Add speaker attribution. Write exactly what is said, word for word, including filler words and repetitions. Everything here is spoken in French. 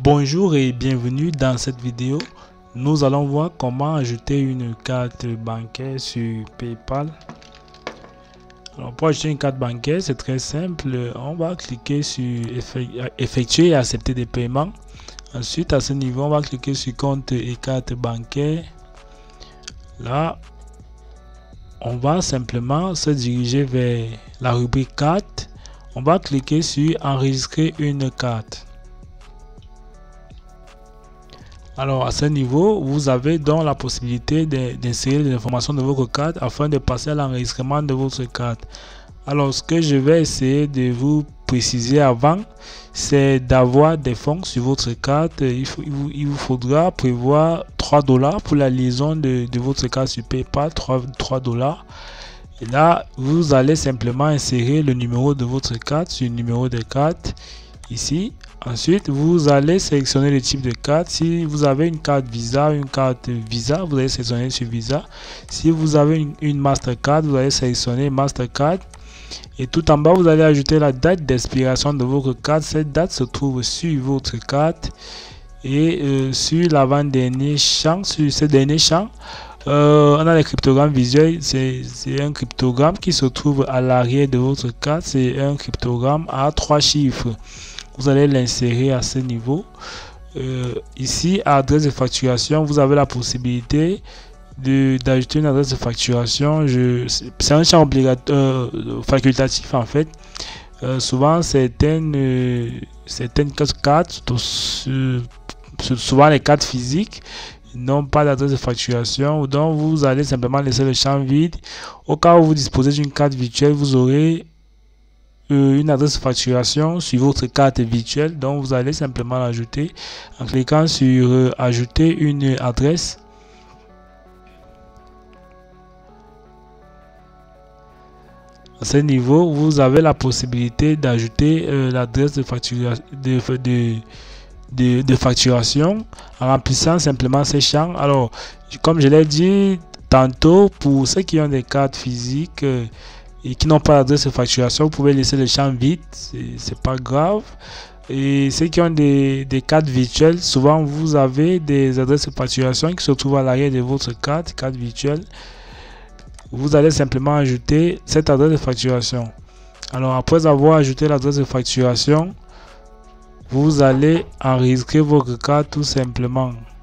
Speaker 1: Bonjour et bienvenue dans cette vidéo. Nous allons voir comment ajouter une carte bancaire sur PayPal. Alors pour ajouter une carte bancaire, c'est très simple. On va cliquer sur effectuer et accepter des paiements. Ensuite, à ce niveau, on va cliquer sur compte et carte bancaire. Là, on va simplement se diriger vers la rubrique carte. On va cliquer sur enregistrer une carte. Alors à ce niveau, vous avez donc la possibilité d'insérer les informations de votre carte afin de passer à l'enregistrement de votre carte. Alors ce que je vais essayer de vous préciser avant, c'est d'avoir des fonds sur votre carte. Il, faut, il, vous, il vous faudra prévoir trois dollars pour la liaison de, de votre carte sur PayPal, trois dollars. Et là, vous allez simplement insérer le numéro de votre carte sur le numéro de carte ici. Ensuite, vous allez sélectionner le type de carte. Si vous avez une carte Visa, une carte Visa, vous allez sélectionner sur Visa. Si vous avez une, une Mastercard, vous allez sélectionner Mastercard. Et tout en bas, vous allez ajouter la date d'expiration de votre carte. Cette date se trouve sur votre carte. Et euh, sur l'avant-dernier champ, sur ce dernier champ, euh, on a les cryptogrammes visuels. C'est un cryptogramme qui se trouve à l'arrière de votre carte. C'est un cryptogramme à trois chiffres. Vous allez l'insérer à ce niveau. Euh, ici, à adresse de facturation, vous avez la possibilité d'ajouter une adresse de facturation. C'est un champ obligatoire, euh, facultatif en fait. Euh, souvent, certaines, euh, certaines cartes, souvent les cartes physiques, n'ont pas d'adresse de facturation. Donc, vous allez simplement laisser le champ vide. Au cas où vous disposez d'une carte virtuelle, vous aurez une adresse de facturation sur votre carte virtuelle, donc vous allez simplement l'ajouter en cliquant sur euh, ajouter une adresse. À ce niveau, vous avez la possibilité d'ajouter euh, l'adresse de, factura de, de, de, de facturation en remplissant simplement ces champs. Alors, comme je l'ai dit tantôt, pour ceux qui ont des cartes physiques euh, et qui n'ont pas d'adresse de facturation, vous pouvez laisser le champ vide, c'est pas grave. Et ceux qui ont des, des cartes virtuelles, souvent vous avez des adresses de facturation qui se trouvent à l'arrière de votre carte, carte virtuelle. Vous allez simplement ajouter cette adresse de facturation. Alors après avoir ajouté l'adresse de facturation, vous allez enregistrer votre carte tout simplement.